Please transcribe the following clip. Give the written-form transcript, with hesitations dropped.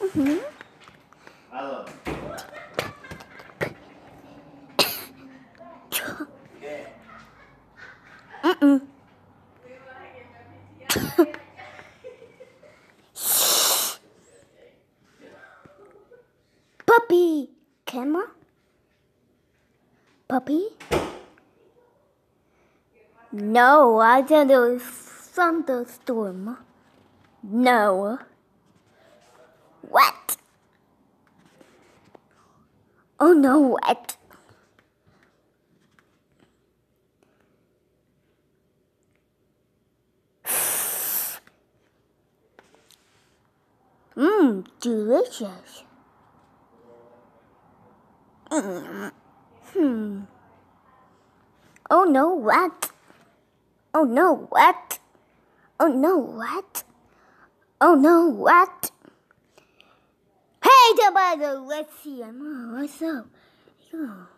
Mm-hmm. I love it. Mm-mm. Puppy. Camera? Puppy? No, I thought it was thunderstorm. No. What? Oh no, what? Delicious. Oh no, what? Oh no, what? Oh no, what? Oh no, what? Hey, tomato, let's see. What's up?